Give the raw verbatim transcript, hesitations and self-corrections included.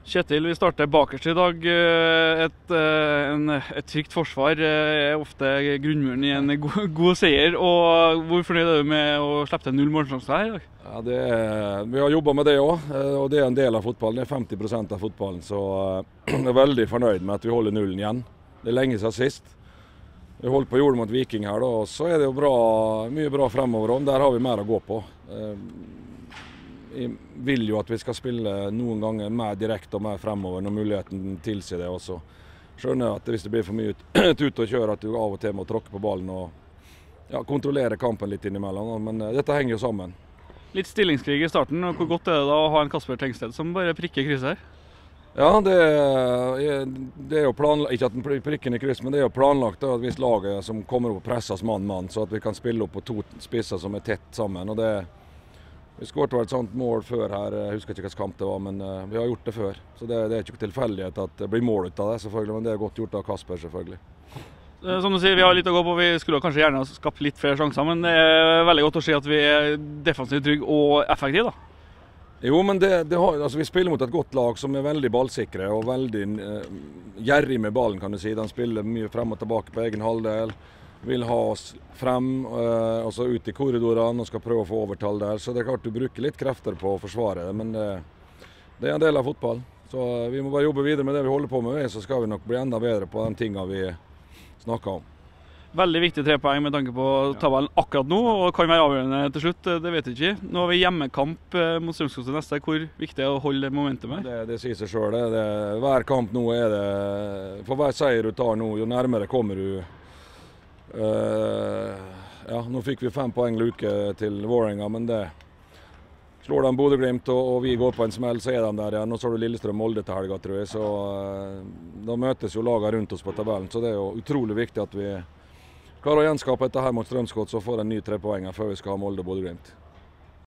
Kjetil, vi starter bakerst i dag. Et, en, et trygt forsvar er ofte grunnmuren i en god, god seier. Og hvor fornøyd er du med å slippe til null målsjanser her i dag? Ja, det er, vi har jobbet med det også, og det er en del av fotballen. Det er femti prosent av fotballen, så jeg er veldig fornøyd med at vi holder nullen igjen. Det er lenge siden sist. Vi holdt på jord mot Viking her, da, og så er det jo bra, mye bra fremover. Der har vi mer å gå på. Jeg vil jo at vi skal spille noen ganger mer direkte og mer fremover når muligheten tilsier det også. Skjønner jeg at hvis det blir for mye ut og kjøre, at du av og til må tråkke på ballen og ja, kontrollere kampen litt innimellom. Men dette henger jo sammen. Litt stillingskrig i starten, og hvor godt er det da å ha en Kasper Tengsted som bare prikker kryss her? Ja, det er, det er jo planlagt, ikke at den prikken i kryss, men det er jo planlagt da, at hvis laget som kommer opp og presses mann-mann, så at vi kan spille opp på to spisser som er tett sammen. Og det Vi skåret et sånt mål før her, jeg husker ikke hvilken kamp det var, men uh, vi har gjort det før. Så det, det er ikke tilfeldighet at det blir mål ut av det, selvfølgelig, men det er godt gjort av Kasper, selvfølgelig. Som du sier, vi har litt å gå på, vi skulle kanskje gjerne ha skapt litt flere sjanser, men det er veldig godt å si at vi er defensivt trygge og effektive da. Jo, men det, det har, altså, vi spiller mot et godt lag som er veldig ballsikre og veldig uh, gjerrig med ballen, kan du si. De spiller mye frem og tilbake på egen halvdel. Vil ha oss frem, og så ut i korridorene og skal prøve å få overtall der. Så det er klart du bruker litt krefter på å forsvare det, men det, det er en del av fotball. Så vi må bare jobbe videre med det vi holder på med, så skal vi nok bli enda bedre på de tingene vi snakker om. Veldig viktig tre poeng med tanke på tabellen akkurat nå, og kan være avgjørende til slutt, det vet jeg ikke. Nå har vi hjemmekamp mot Strømsgodset neste. Hvor viktig er det å holde momentum her? Det, det sier seg selv. Det, det, hver kamp nå er det, for hver seier du tar nå, jo nærmere kommer du. Uh, ja, nå fikk vi fem poeng luke til Vålerenga, men det slår de Bodø-Glimt og, og vi går på en smell, så er de der igjen. Nå så har du Lillestrøm-Molde til helga, tror jeg, så uh, da møtes jo lagene rundt oss på tabellen. Så det er jo utrolig viktig at vi klarer å gjenskape dette her mot Strømsgodset og får en ny tre poeng før vi skal ha Molde og Bodø-Glimt.